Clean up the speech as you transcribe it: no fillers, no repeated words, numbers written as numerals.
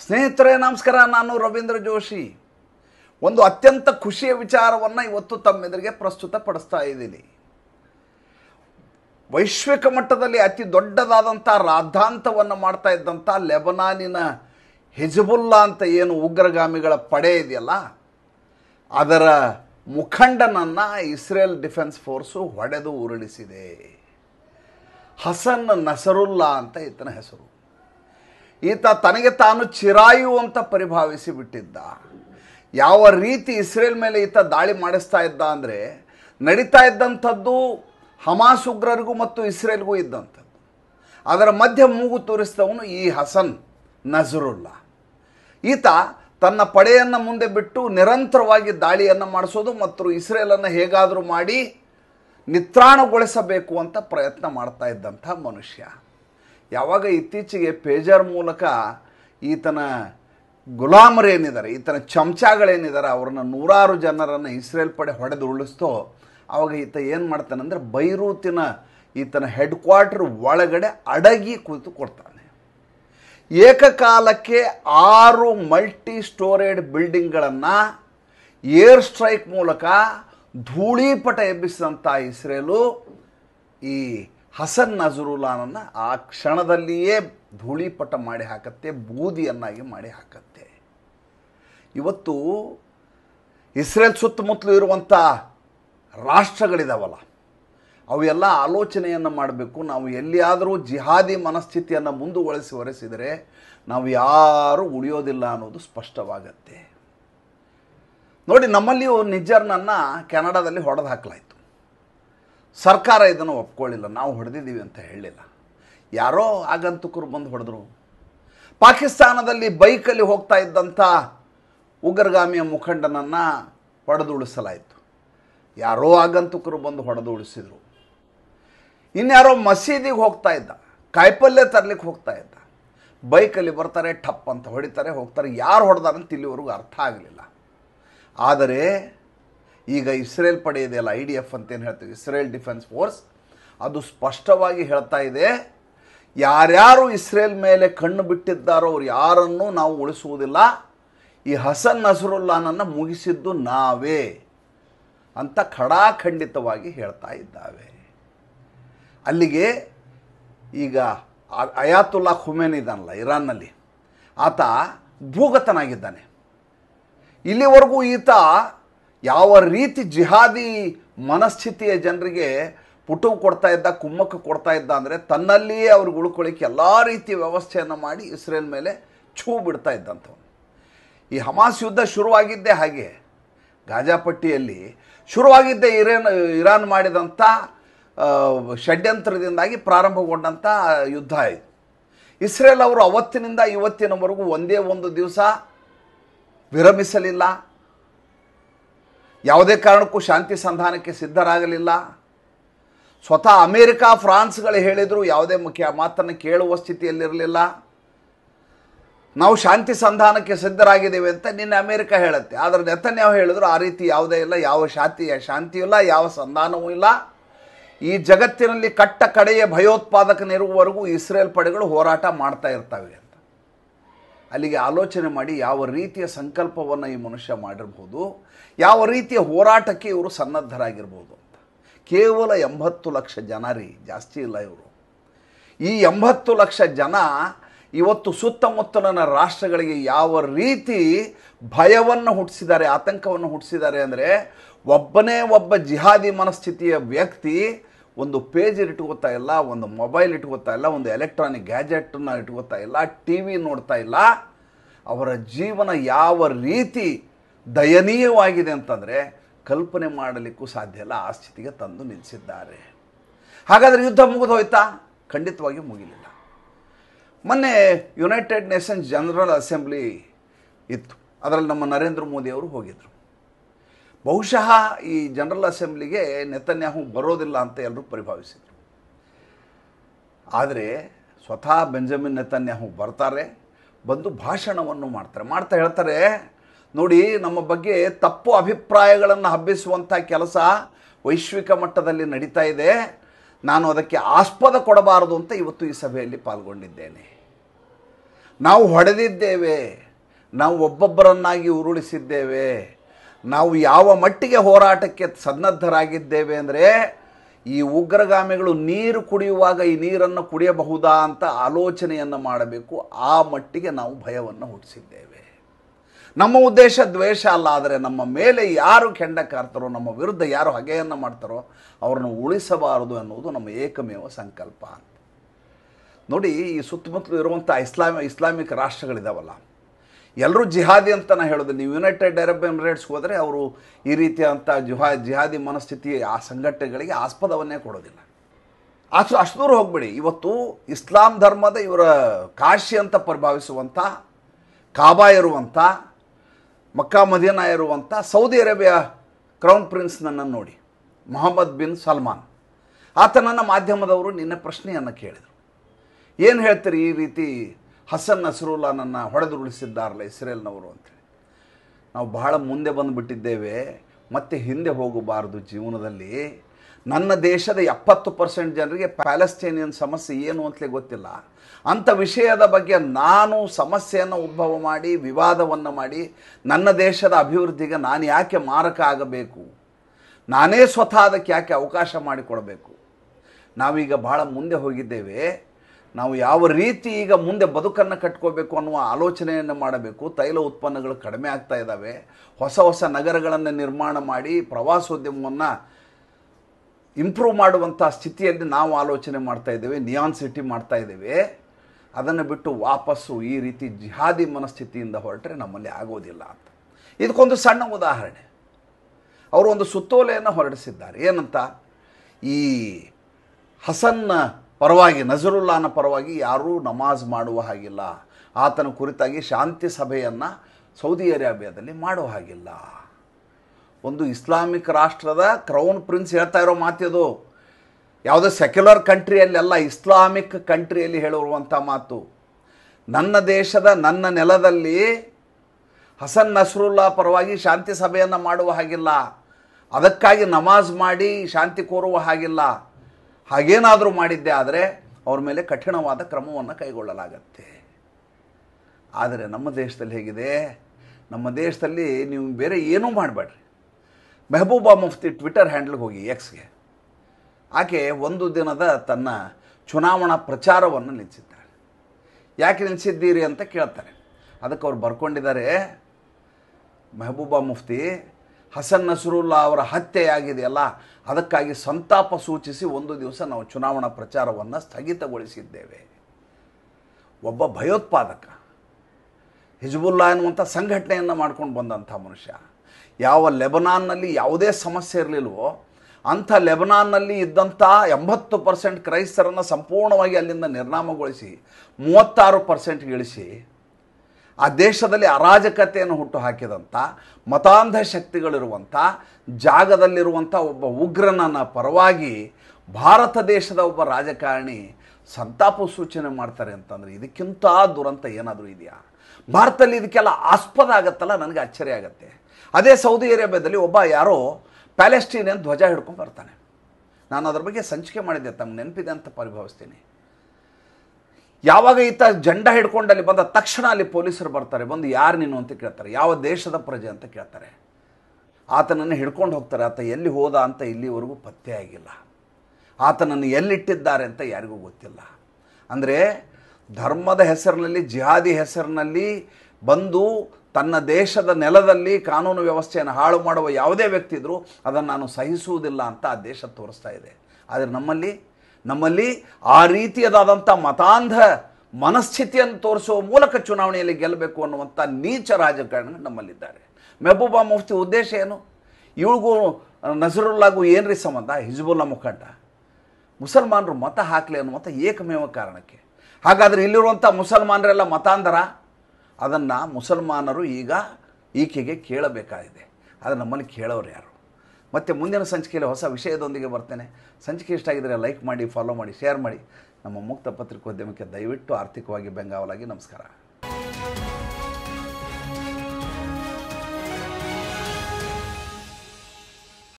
ಸ್ನೇಹಿತರೆ ನಮಸ್ಕಾರ. ನಾನು ರವೀಂದ್ರ ಜೋಶಿ. ಒಂದು ಅತ್ಯಂತ ಖುಷಿಯ ವಿಚಾರವನ್ನು ಇವತ್ತು ತಮ್ಮೆದುರಿಗೆ ಪ್ರಸ್ತುತಪಡಿಸ್ತಾ ಇದ್ದೀನಿ. ವೈಶ್ವಿಕ ಮಟ್ಟದಲ್ಲಿ ಅತಿ ದೊಡ್ಡದಾದಂಥ ರಾದ್ಧಾಂತವನ್ನು ಮಾಡ್ತಾ ಇದ್ದಂಥ ಲೆಬನಾನಿನ ಹಿಜ್ಬುಲ್ಲಾ ಅಂತ ಏನು ಉಗ್ರಗಾಮಿಗಳ ಪಡೆ ಇದೆಯಲ್ಲ, ಅದರ ಮುಖಂಡನನ್ನು ಇಸ್ರೇಲ್ ಡಿಫೆನ್ಸ್ ಫೋರ್ಸು ಹೊಡೆದು ಉರುಳಿಸಿದೆ. ಹಸನ್ ನಸರುಲ್ಲಾ ಅಂತ ಈತನ ಹೆಸರು. ಈತ ತನಗೆ ತಾನು ಚಿರಾಯು ಅಂತ ಪರಿಭಾವಿಸಿ ಬಿಟ್ಟಿದ್ದ. ಯಾವ ರೀತಿ ಇಸ್ರೇಲ್ ಮೇಲೆ ಈತ ದಾಳಿ ಮಾಡಿಸ್ತಾ ಇದ್ದ ಅಂದರೆ, ನಡೀತಾ ಇದ್ದಂಥದ್ದು ಹಮಾಸ್ ಉಗ್ರರಿಗೂ ಮತ್ತು ಇಸ್ರೇಲ್ಗೂ ಇದ್ದಂಥದ್ದು. ಅದರ ಮಧ್ಯೆ ಮೂಗು ತೋರಿಸಿದವನು ಈ ಹಸನ್ ನಸರುಲ್ಲಾ. ಈತ ತನ್ನ ಪಡೆಯನ್ನು ಮುಂದೆ ಬಿಟ್ಟು ನಿರಂತರವಾಗಿ ದಾಳಿಯನ್ನು ಮಾಡಿಸೋದು ಮತ್ತು ಇಸ್ರೇಲನ್ನು ಹೇಗಾದರೂ ಮಾಡಿ ನಿತ್ರಾಣಗೊಳಿಸಬೇಕು ಅಂತ ಪ್ರಯತ್ನ ಮಾಡ್ತಾ ಇದ್ದಂಥ ಮನುಷ್ಯ. ಯಾವಾಗ ಇತ್ತೀಚೆಗೆ ಪೇಜರ್ ಮೂಲಕ ಈತನ ಗುಲಾಮರೇನಿದ್ದಾರೆ, ಈತನ ಚಮಚಗಳೇನಿದ್ದಾರೆ, ಅವ್ರನ್ನ ನೂರಾರು ಜನರನ್ನು ಇಸ್ರೇಲ್ ಪಡೆ ಹೊಡೆದು ಉರುಳಿಸ್ತೋ, ಆವಾಗ ಈತ ಏನು ಮಾಡ್ತಾನಂದರೆ ಬೈರೂತಿನ ಈತನ ಹೆಡ್ ಕ್ವಾರ್ಟರ್ ಒಳಗಡೆ ಅಡಗಿ ಕುಳಿತುಕೊಳ್ತಾನೆ. ಏಕಕಾಲಕ್ಕೆ 6 ಮಲ್ಟಿ ಸ್ಟೋರೇಡ್ ಬಿಲ್ಡಿಂಗ್ಗಳನ್ನು ಏರ್ ಸ್ಟ್ರೈಕ್ ಮೂಲಕ ಧೂಳೀಪಟ ಎಬ್ಬಿಸಿದಂಥ ಇಸ್ರೇಲು ಈ ಹಸನ್ ನಸರುಲ್ಲಾನನ್ನು ಆ ಕ್ಷಣದಲ್ಲಿಯೇ ಧೂಳೀಪಟ ಮಾಡಿ ಹಾಕತ್ತೆ, ಬೂದಿಯನ್ನಾಗಿ ಮಾಡಿ ಹಾಕತ್ತೆ. ಇವತ್ತು ಇಸ್ರೇಲ್ ಸುತ್ತಮುತ್ತಲು ಇರುವಂಥ ರಾಷ್ಟ್ರಗಳಿದಾವಲ್ಲ, ಅವೆಲ್ಲ ಆಲೋಚನೆಯನ್ನು ಮಾಡಬೇಕು. ನಾವು ಎಲ್ಲಿಯಾದರೂ ಜಿಹಾದಿ ಮನಸ್ಥಿತಿಯನ್ನು ಮುಂದುವರೆಸಿದರೆ ನಾವು ಯಾರೂ ಉಳಿಯೋದಿಲ್ಲ ಅನ್ನೋದು ಸ್ಪಷ್ಟವಾಗತ್ತೆ. ನೋಡಿ, ನಮ್ಮಲ್ಲಿಯೂ ನಿಜ್ಜರ್ನನ್ನು ಕೆನಡಾದಲ್ಲಿ ಹೊಡೆದು ಹಾಕಲಾಯಿತು. ಸರ್ಕಾರ ಇದನ್ನು ಒಪ್ಕೊಳ್ಳಿಲ್ಲ, ನಾವು ಹೊಡೆದಿದ್ದೀವಿ ಅಂತ ಹೇಳಲಿಲ್ಲ. ಯಾರೋ ಆಗಂತುಕರು ಬಂದು ಹೊಡೆದ್ರು. ಪಾಕಿಸ್ತಾನದಲ್ಲಿ ಬೈಕಲ್ಲಿ ಹೋಗ್ತಾ ಇದ್ದಂಥ ಉಗ್ರಗಾಮಿಯ ಮುಖಂಡನನ್ನು ಹೊಡೆದು ಉಳಿಸಲಾಯಿತು. ಯಾರೋ ಆಗಂತುಕರು ಬಂದು ಹೊಡೆದು ಉಳಿಸಿದರು. ಇನ್ಯಾರೋ ಮಸೀದಿಗೆ ಹೋಗ್ತಾ ಇದ್ದ, ಕಾಯಿಪಲ್ಯ ತರಲಿಕ್ಕೆ ಹೋಗ್ತಾ ಇದ್ದ. ಬೈಕಲ್ಲಿ ಬರ್ತಾರೆ, ಟಪ್ ಅಂತ ಹೊಡಿತಾರೆ, ಹೋಗ್ತಾರೆ. ಯಾರು ಹೊಡೆದಾರಂತ ಇಲ್ಲಿವರೆಗೂ ಅರ್ಥ ಆಗಲಿಲ್ಲ. ಆದರೆ ಈಗ ಇಸ್ರೇಲ್ ಪಡೆ ಇದೆಯಲ್ಲ, IDF ಅಂತೇನು ಹೇಳ್ತೀವಿ, ಇಸ್ರೇಲ್ ಡಿಫೆನ್ಸ್ ಫೋರ್ಸ್, ಅದು ಸ್ಪಷ್ಟವಾಗಿ ಹೇಳ್ತಾ ಇದೆ, ಯಾರ್ಯಾರು ಇಸ್ರೇಲ್ ಮೇಲೆ ಕಣ್ಣು ಬಿಟ್ಟಿದ್ದಾರೋ ಅವ್ರು ಯಾರನ್ನೂ ನಾವು ಉಳಿಸುವುದಿಲ್ಲ. ಈ ಹಸನ್ ನಸರುಲ್ಲಾನನ್ನು ಮುಗಿಸಿದ್ದು ನಾವೇ ಅಂತ ಖಡಾಖಂಡಿತವಾಗಿ ಹೇಳ್ತಾ ಇದ್ದಾವೆ. ಅಲ್ಲಿಗೆ ಈಗ ಅಯಾತುಲ್ಲಾ ಖುಮೇನಿ ಇದ್ದಾನಲ್ಲ ಇರಾನ್ನಲ್ಲಿ, ಆತ ಭೂಗತನಾಗಿದ್ದಾನೆ. ಇಲ್ಲಿವರೆಗೂ ಈತ ಯಾವ ರೀತಿ ಜಿಹಾದಿ ಮನಸ್ಥಿತಿಯ ಜನರಿಗೆ ಪುಟು ಕೊಡ್ತಾ ಇದ್ದ, ಕುಮ್ಮಕ್ಕು ಕೊಡ್ತಾ ಇದ್ದ ಅಂದರೆ, ತನ್ನಲ್ಲಿಯೇ ಅವ್ರಿಗೆ ಉಳ್ಕೊಳ್ಳಿಕ್ಕೆ ಎಲ್ಲ ರೀತಿಯ ವ್ಯವಸ್ಥೆಯನ್ನು ಮಾಡಿ ಇಸ್ರೇಲ್ ಮೇಲೆ ಛೂ ಬಿಡ್ತಾ ಇದ್ದಂಥವ್ನು. ಈ ಹಮಾಸ್ ಯುದ್ಧ ಶುರುವಾಗಿದ್ದೇ ಹಾಗೆ, ಗಾಜಾಪಟ್ಟಿಯಲ್ಲಿ ಶುರುವಾಗಿದ್ದೇ ಇರಾನ್ ಮಾಡಿದಂಥ ಷಡ್ಯಂತ್ರದಿಂದಾಗಿ ಪ್ರಾರಂಭಗೊಂಡಂಥ ಯುದ್ಧ ಇದು. ಇಸ್ರೇಲ್ ಅವರು ಅವತ್ತಿನಿಂದ ಇವತ್ತಿನವರೆಗೂ ಒಂದೇ ಒಂದು ದಿವಸ ವಿರಮಿಸಲಿಲ್ಲ. ಯಾವುದೇ ಕಾರಣಕ್ಕೂ ಶಾಂತಿ ಸಂಧಾನಕ್ಕೆ ಸಿದ್ಧರಾಗಲಿಲ್ಲ. ಸ್ವತಃ ಅಮೇರಿಕ, ಫ್ರಾನ್ಸ್ಗಳು ಹೇಳಿದರು, ಯಾವುದೇ ಮುಖ್ಯ ಮಾತನ್ನು ಕೇಳುವ ಸ್ಥಿತಿಯಲ್ಲಿರಲಿಲ್ಲ. ನಾವು ಶಾಂತಿ ಸಂಧಾನಕ್ಕೆ ಸಿದ್ಧರಾಗಿದ್ದೇವೆ ಅಂತ ನಿನ್ನೆ ಅಮೇರಿಕ ಹೇಳುತ್ತೆ. ಆದರೆ ನೆತನ್ಯಾಹು ಹೇಳಿದ್ರು ಆ ರೀತಿ ಯಾವುದೇ ಇಲ್ಲ, ಯಾವ ಶಾಂತಿ ಇಲ್ಲ, ಯಾವ ಸಂಧಾನವೂ ಇಲ್ಲ. ಈ ಜಗತ್ತಿನಲ್ಲಿ ಕಟ್ಟ ಕಡೆಯ ಭಯೋತ್ಪಾದಕನಿರುವವರೆಗೂ ಇಸ್ರೇಲ್ ಪಡೆಗಳು ಹೋರಾಟ ಮಾಡ್ತಾ ಇರ್ತವೆ ಅಂತ. ಅಲ್ಲಿಗೆ ಆಲೋಚನೆ ಮಾಡಿ ಯಾವ ರೀತಿಯ ಸಂಕಲ್ಪವನ್ನು ಈ ಮನುಷ್ಯ ಮಾಡಿರ್ಬೋದು, ಯಾವ ರೀತಿಯ ಹೋರಾಟಕ್ಕೆ ಇವರು ಸನ್ನದ್ಧರಾಗಿರ್ಬೋದು ಅಂತ. ಕೇವಲ 80 ಲಕ್ಷ ಜನ ರೀ, ಜಾಸ್ತಿ ಇಲ್ಲ ಇವರು. ಈ 80 ಲಕ್ಷ ಜನ ಇವತ್ತು ಸುತ್ತಮುತ್ತಲಿನ ರಾಷ್ಟ್ರಗಳಿಗೆ ಯಾವ ರೀತಿ ಭಯವನ್ನು ಹುಟ್ಟಿಸಿದ್ದಾರೆ, ಆತಂಕವನ್ನು ಹುಟ್ಟಿಸಿದ್ದಾರೆ ಅಂದರೆ, ಒಬ್ಬನೇ ಒಬ್ಬ ಜಿಹಾದಿ ಮನಸ್ಥಿತಿಯ ವ್ಯಕ್ತಿ ಒಂದು ಪೇಜ್ ಇಟ್ಕೋತಾ ಇಲ್ಲ, ಒಂದು ಮೊಬೈಲ್ ಇಟ್ಕೋತಾ ಇಲ್ಲ, ಒಂದು ಎಲೆಕ್ಟ್ರಾನಿಕ್ ಗ್ಯಾಜೆಟನ್ನು ಇಟ್ಕೋತಾ ಇಲ್ಲ, TV ನೋಡ್ತಾ ಇಲ್ಲ. ಅವರ ಜೀವನ ಯಾವ ರೀತಿ ದಯನೀಯವಾಗಿದೆ ಅಂತಂದರೆ ಕಲ್ಪನೆ ಮಾಡಲಿಕ್ಕೂ ಸಾಧ್ಯ ಇಲ್ಲ. ಆ ಸ್ಥಿತಿಗೆ ತಂದು ನಿಲ್ಲಿಸಿದ್ದಾರೆ. ಹಾಗಾದರೆ ಯುದ್ಧ ಮುಗಿದು ಹೋಯ್ತಾ? ಖಂಡಿತವಾಗಿ ಮುಗಿಲಿಲ್ಲ. ಮೊನ್ನೆ ಯುನೈಟೆಡ್ ನೇಷನ್ಸ್ ಜನರಲ್ ಅಸೆಂಬ್ಲಿ ಇತ್ತು, ಅದರಲ್ಲಿ ನಮ್ಮ ನರೇಂದ್ರ ಮೋದಿ ಅವರು ಹೋಗಿದ್ದರು. ಬಹುಶಃ ಈ ಜನರಲ್ ಅಸೆಂಬ್ಲಿಗೆ ನೆತನ್ಯಾಹು ಬರೋದಿಲ್ಲ ಅಂತ ಎಲ್ಲರೂ ಪರಿಭಾವಿಸಿದರು. ಆದರೆ ಸ್ವತಃ ಬೆಂಜಮಿನ್ ನೆತನ್ಯಾಹು ಬರ್ತಾರೆ, ಬಂದು ಭಾಷಣವನ್ನು ಮಾಡ್ತಾ ಹೇಳ್ತಾರೆ, ನೋಡಿ, ನಮ್ಮ ಬಗ್ಗೆ ತಪ್ಪು ಅಭಿಪ್ರಾಯಗಳನ್ನು ಹಬ್ಬಿಸುವಂಥ ಕೆಲಸ ವೈಶ್ವಿಕ ಮಟ್ಟದಲ್ಲಿ ನಡೀತಾ ಇದೆ. ನಾನು ಅದಕ್ಕೆ ಆಸ್ಪದ ಕೊಡಬಾರದು ಅಂತ ಇವತ್ತು ಈ ಸಭೆಯಲ್ಲಿ ಪಾಲ್ಗೊಂಡಿದ್ದೇನೆ. ನಾವು ಹೊಡೆದಿದ್ದೇವೆ, ನಾವು ಒಬ್ಬೊಬ್ಬರನ್ನಾಗಿ ಉರುಳಿಸಿದ್ದೇವೆ. ನಾವು ಯಾವ ಮಟ್ಟಿಗೆ ಹೋರಾಟಕ್ಕೆ ಸನ್ನದ್ಧರಾಗಿದ್ದೇವೆ ಅಂದರೆ, ಈ ಉಗ್ರಗಾಮಿಗಳು ನೀರು ಕುಡಿಯುವಾಗ ಈ ನೀರನ್ನು ಕುಡಿಯಬಹುದಾ ಅಂತ ಆಲೋಚನೆಯನ್ನು ಮಾಡಬೇಕು. ಆ ಮಟ್ಟಿಗೆ ನಾವು ಭಯವನ್ನು ಹುಟ್ಟಿಸಿದ್ದೇವೆ. ನಮ್ಮ ಉದ್ದೇಶ ದ್ವೇಷ ಅಲ್ಲ, ಆದರೆ ನಮ್ಮ ಮೇಲೆ ಯಾರು ಕೆಂಡ ಕಾರ್ತಾರೋ, ನಮ್ಮ ವಿರುದ್ಧ ಯಾರು ಹಗೆಯನ್ನು ಮಾಡ್ತಾರೋ ಅವ್ರನ್ನ ಉಳಿಸಬಾರದು ಅನ್ನುವುದು ನಮ್ಮ ಏಕಮೇವ ಸಂಕಲ್ಪ ಅಂತ. ನೋಡಿ, ಈ ಸುತ್ತಮುತ್ತಲು ಇರುವಂಥ ಇಸ್ಲಾಮಿಕ್ ರಾಷ್ಟ್ರಗಳಿದಾವಲ್ಲ, ಎಲ್ಲರೂ ಜಿಹಾದಿ ಅಂತ ನಾನು ಹೇಳೋದು. ನೀವು ಯುನೈಟೆಡ್ ಅರಬ್ ಎಮಿರೇಟ್ಸ್ಗೆ ಹೋದರೆ ಅವರು ಈ ರೀತಿಯಂಥ ಜಿಹಾದಿ ಮನಸ್ಥಿತಿ ಆ ಸಂಘಟನೆಗಳಿಗೆ ಆಸ್ಪದವನ್ನೇ ಕೊಡೋದಿಲ್ಲ. ಅಷ್ಟು ದೂರ ಹೋಗ್ಬೇಡಿ. ಇವತ್ತು ಇಸ್ಲಾಂ ಧರ್ಮದ ಇವರ ಕಾಶಿ ಅಂತ ಪರಿಭಾವಿಸುವಂಥ, ಕಾಬಾ ಇರುವಂಥ, ಮಕ್ಕಾ ಮದೀನಾ ಇರುವಂಥ ಸೌದಿ ಅರೇಬಿಯಾ ಕ್ರೌನ್ ಪ್ರಿನ್ಸ್ನನ್ನು ನೋಡಿ, ಮೊಹಮ್ಮದ್ ಬಿನ್ ಸಲ್ಮಾನ್. ಆತನನ್ನು ಮಾಧ್ಯಮದವರು ನಿನ್ನೆ ಪ್ರಶ್ನೆಯನ್ನು ಕೇಳಿದರು. ಏನು ಹೇಳ್ತೀರಿ, ಈ ರೀತಿ ಹಸನ್ ನಸರುಲ್ಲಾನನ್ನು ಹೊಡೆದುರುಳಿಸಿದ್ದಾರಲ್ಲ ಇಸ್ರೇಲ್ನವರು ಅಂತೇಳಿ. ನಾವು ಬಹಳ ಮುಂದೆ ಬಂದುಬಿಟ್ಟಿದ್ದೇವೆ, ಮತ್ತೆ ಹಿಂದೆ ಹೋಗಬಾರದು ಜೀವನದಲ್ಲಿ. ನನ್ನ ದೇಶದ 70% ಜನರಿಗೆ ಪ್ಯಾಲೆಸ್ಟೈನಿಯನ್ ಸಮಸ್ಯೆ ಏನು ಅಂತಲೇ ಗೊತ್ತಿಲ್ಲ. ಅಂಥ ವಿಷಯದ ಬಗ್ಗೆ ನಾನು ಸಮಸ್ಯೆಯನ್ನು ಉದ್ಭವ ಮಾಡಿ, ವಿವಾದವನ್ನು ಮಾಡಿ, ನನ್ನ ದೇಶದ ಅಭಿವೃದ್ಧಿಗೆ ನಾನು ಯಾಕೆ ಮಾರಕ ಆಗಬೇಕು? ನಾನೇ ಸ್ವತಃ ಅದಕ್ಕೆ ಯಾಕೆ ಅವಕಾಶ ಮಾಡಿಕೊಡಬೇಕು? ನಾವೀಗ ಬಹಳ ಮುಂದೆ ಹೋಗಿದ್ದೇವೆ. ನಾವು ಯಾವ ರೀತಿ ಈಗ ಮುಂದೆ ಬದುಕನ್ನು ಕಟ್ಕೋಬೇಕು ಅನ್ನುವ ಆಲೋಚನೆಯನ್ನು ಮಾಡಬೇಕು. ತೈಲ ಉತ್ಪನ್ನಗಳು ಕಡಿಮೆ ಆಗ್ತಾ ಇದ್ದಾವೆ. ಹೊಸ ಹೊಸ ನಗರಗಳನ್ನು ನಿರ್ಮಾಣ ಮಾಡಿ ಪ್ರವಾಸೋದ್ಯಮವನ್ನು ಇಂಪ್ರೂವ್ ಮಾಡುವಂಥ ಸ್ಥಿತಿಯಲ್ಲಿ ನಾವು ಆಲೋಚನೆ ಮಾಡ್ತಾ ಇದ್ದೇವೆ. ನಿಯಾನ್ ಸಿಟಿ ಮಾಡ್ತಾ ಇದ್ದೇವೆ. ಅದನ್ನು ಬಿಟ್ಟು ವಾಪಸ್ಸು ಈ ರೀತಿ ಜಿಹಾದಿ ಮನಸ್ಥಿತಿಯಿಂದ ಹೊರಟರೆ ನಮ್ಮಲ್ಲಿ ಆಗೋದಿಲ್ಲ ಅಂತ. ಇದಕ್ಕೊಂದು ಸಣ್ಣ ಉದಾಹರಣೆ. ಅವರು ಒಂದು ಸುತ್ತೋಲೆಯನ್ನು ಹೊರಡಿಸಿದ್ದಾರೆ. ಏನಂತ, ಈ ಹಸನ್ ಪರವಾಗಿ, ನಜರುಲ್ಲಾನ ಪರವಾಗಿ ಯಾರೂ ನಮಾಜ್ ಮಾಡುವ ಹಾಗಿಲ್ಲ, ಆತನ ಕುರಿತಾಗಿ ಶಾಂತಿ ಸಭೆಯನ್ನು ಸೌದಿ ಅರೇಬಿಯಾದಲ್ಲಿ ಮಾಡುವ ಹಾಗಿಲ್ಲ. ಒಂದು ಇಸ್ಲಾಮಿಕ್ ರಾಷ್ಟ್ರದ ಕ್ರೌನ್ ಪ್ರಿನ್ಸ್ ಹೇಳ್ತಾ ಇರೋ ಮಾತಿದು. ಯಾವುದೋ ಸೆಕ್ಯುಲರ್ ಕಂಟ್ರಿಯಲ್ಲೆಲ್ಲ, ಇಸ್ಲಾಮಿಕ್ ಕಂಟ್ರಿಯಲ್ಲಿ ಹೇಳಿರುವಂಥ ಮಾತು. ನನ್ನ ದೇಶದ, ನನ್ನ ನೆಲದಲ್ಲಿ ಹಸನ್ ನಸ್ರುಲ್ಲಾ ಪರವಾಗಿ ಶಾಂತಿ ಸಭೆಯನ್ನು ಮಾಡುವ ಹಾಗಿಲ್ಲ, ಅದಕ್ಕಾಗಿ ನಮಾಜ್ ಮಾಡಿ ಶಾಂತಿ ಕೋರುವ ಹಾಗಿಲ್ಲ. ಹಾಗೇನಾದರೂ ಮಾಡಿದ್ದೆ ಆದರೆ ಅವ್ರ ಮೇಲೆ ಕಠಿಣವಾದ ಕ್ರಮವನ್ನು ಕೈಗೊಳ್ಳಲಾಗತ್ತೆ. ಆದರೆ ನಮ್ಮ ದೇಶದಲ್ಲಿ ಹೇಗಿದೆ, ನಮ್ಮ ದೇಶದಲ್ಲಿ ನೀವು ಬೇರೆ ಏನೂ ಮಾಡಬೇಡ್ರಿ. ಮೆಹಬೂಬಾ ಮುಫ್ತಿ ಟ್ವಿಟರ್ ಹ್ಯಾಂಡಲ್ಗೆ ಹೋಗಿ, ಎಕ್ಸ್ಗೆ, ಆಕೆ ಒಂದು ದಿನದ ತನ್ನ ಚುನಾವಣಾ ಪ್ರಚಾರವನ್ನು ನಿಲ್ಲಿಸಿದ್ದಾರೆ. ಯಾಕೆ ನಿಲ್ಲಿಸಿದ್ದೀರಿ ಅಂತ ಕೇಳ್ತಾರೆ. ಅದಕ್ಕೆ ಅವ್ರು ಬರ್ಕೊಂಡಿದ್ದಾರೆ, ಮೆಹಬೂಬಾ ಮುಫ್ತಿ ಹಸನ್ ನಸರುಲ್ಲಾ ಅವರ ಹತ್ಯೆಯಾಗಿದೆಯಲ್ಲ, ಅದಕ್ಕಾಗಿ ಸಂತಾಪ ಸೂಚಿಸಿ ಒಂದು ದಿವಸ ನಾವು ಚುನಾವಣಾ ಪ್ರಚಾರವನ್ನು ಸ್ಥಗಿತಗೊಳಿಸಿದ್ದೇವೆ. ಒಬ್ಬ ಭಯೋತ್ಪಾದಕ, ಹಿಜ್ಬುಲ್ಲಾ ಎನ್ನುವಂಥ ಸಂಘಟನೆಯನ್ನು ಮಾಡ್ಕೊಂಡು ಬಂದಂಥ ಮನುಷ್ಯ, ಯಾವ ಲೆಬನಾನ್ನಲ್ಲಿ ಯಾವುದೇ ಸಮಸ್ಯೆ ಇರಲಿಲ್ವೋ ಅಂಥ ಲೆಬನಾನ್ನಲ್ಲಿ ಇದ್ದಂಥ 80% ಕ್ರೈಸ್ತರನ್ನು ಸಂಪೂರ್ಣವಾಗಿ ಅಲ್ಲಿಂದ ನಿರ್ನಾಮಗೊಳಿಸಿ 36% ಇಳಿಸಿ ಆ ದೇಶದಲ್ಲಿ ಅರಾಜಕತೆಯನ್ನು ಹುಟ್ಟು ಹಾಕಿದಂಥ ಮತಾಂಧ ಶಕ್ತಿಗಳಿರುವಂಥ ಜಾಗದಲ್ಲಿರುವಂಥ ಒಬ್ಬ ಉಗ್ರನ ಪರವಾಗಿ ಭಾರತ ದೇಶದ ಒಬ್ಬ ರಾಜಕಾರಣಿ ಸಂತಾಪ ಸೂಚನೆ ಮಾಡ್ತಾರೆ ಅಂತಂದರೆ ಇದಕ್ಕಿಂತ ದುರಂತ ಏನಾದರೂ ಇದೆಯಾ? ಭಾರತದಲ್ಲಿ ಇದಕ್ಕೆಲ್ಲ ಆಸ್ಪದ ಆಗತ್ತಲ್ಲ, ನನಗೆ ಆಶ್ಚರ್ಯ ಆಗುತ್ತೆ. ಅದೇ ಸೌದಿ ಅರೇಬಿಯಾದಲ್ಲಿ ಒಬ್ಬ ಯಾರೋ ಪ್ಯಾಲೆಸ್ಟೀನಿಯನ್ ಧ್ವಜ ಹಿಡ್ಕೊಂಡು ಬರ್ತಾನೆ. ನಾನು ಅದ್ರ ಬಗ್ಗೆ ಸಂಚಿಕೆ ಮಾಡಿದ್ದೆ, ತಮ್ಗೆ ನೆನಪಿದೆ ಅಂತ ಪರಿಭಾವಿಸ್ತೀನಿ. ಯಾವಾಗ ಈತ ಜೆಂಡಾ ಹಿಡ್ಕೊಂಡು ಅಲ್ಲಿ ಬಂದ ತಕ್ಷಣ ಅಲ್ಲಿ ಪೊಲೀಸರು ಬರ್ತಾರೆ. ಬಂದು ಯಾರು ನೀನು ಅಂತ ಕೇಳ್ತಾರೆ, ಯಾವ ದೇಶದ ಪ್ರಜೆ ಅಂತ ಕೇಳ್ತಾರೆ. ಆತನನ್ನು ಹಿಡ್ಕೊಂಡು ಹೋಗ್ತಾರೆ. ಆತ ಎಲ್ಲಿ ಹೋದ ಅಂತ ಇಲ್ಲಿವರೆಗೂ ಪತ್ತೆ ಆಗಿಲ್ಲ. ಆತನನ್ನು ಎಲ್ಲಿಟ್ಟಿದ್ದಾರೆ ಅಂತ ಯಾರಿಗೂ ಗೊತ್ತಿಲ್ಲ. ಅಂದರೆ ಧರ್ಮದ ಹೆಸರಿನಲ್ಲಿ, ಜಿಹಾದಿ ಹೆಸರಿನಲ್ಲಿ ಬಂದು ತನ್ನ ದೇಶದ ನೆಲದಲ್ಲಿ ಕಾನೂನು ವ್ಯವಸ್ಥೆಯನ್ನು ಹಾಳು ಮಾಡುವ ಯಾವುದೇ ವ್ಯಕ್ತಿ ಇದ್ದರೂ ಅದನ್ನು ನಾನು ಸಹಿಸುವುದಿಲ್ಲ ಅಂತ ಆ ದೇಶ ತೋರಿಸ್ತಾ ಇದೆ. ಆದರೆ ನಮ್ಮಲ್ಲಿ ಆ ರೀತಿಯದಾದಂಥ ಮತಾಂಧ ಮನಸ್ಥಿತಿಯನ್ನು ತೋರಿಸುವ ಮೂಲಕ ಚುನಾವಣೆಯಲ್ಲಿ ಗೆಲ್ಲಬೇಕು ಅನ್ನುವಂಥ ನೀಚ ರಾಜಕಾರಣಿಗಳು ನಮ್ಮಲ್ಲಿದ್ದಾರೆ. ಮೆಹಬೂಬಾ ಮುಫ್ತಿ ಉದ್ದೇಶ ಏನು? ಇವಳಿಗೂ ನಜರುಲ್ಲಾಗೂ ಏನ್ರಿ ಸಂಬಂಧ? ಹಿಜ್ಬುಲ್ಲಾ ಮುಖಂಡ, ಮುಸಲ್ಮಾನರು ಮತ ಹಾಕಲಿ ಅನ್ನುವಂಥ ಏಕಮೇವ ಕಾರಣಕ್ಕೆ. ಹಾಗಾದರೆ ಇಲ್ಲಿರುವಂಥ ಮುಸಲ್ಮಾನರೆಲ್ಲ ಮತಾಂಧರ? ಅದನ್ನು ಮುಸಲ್ಮಾನರು ಈಗ ಈಕೆಗೆ ಕೇಳಬೇಕಾಗಿದೆ. ಆದರೆ ನಮ್ಮಲ್ಲಿ ಕೇಳೋರು ಯಾರು? ಮತ್ತು ಮುಂದಿನ ಸಂಚಿಕೆಯಲ್ಲಿ ಹೊಸ ವಿಷಯದೊಂದಿಗೆ ಬರ್ತೇನೆ. ಸಂಚಿಕೆ ಇಷ್ಟ ಆಗಿದ್ದರೆ ಲೈಕ್ ಮಾಡಿ, ಫಾಲೋ ಮಾಡಿ, ಶೇರ್ ಮಾಡಿ. ನಮ್ಮ ಮುಕ್ತ ಪತ್ರಿಕೋದ್ಯಮಕ್ಕೆ ದಯವಿಟ್ಟು ಆರ್ಥಿಕವಾಗಿ ಬೆಂಗಾವಲಾಗಿ. ನಮಸ್ಕಾರ.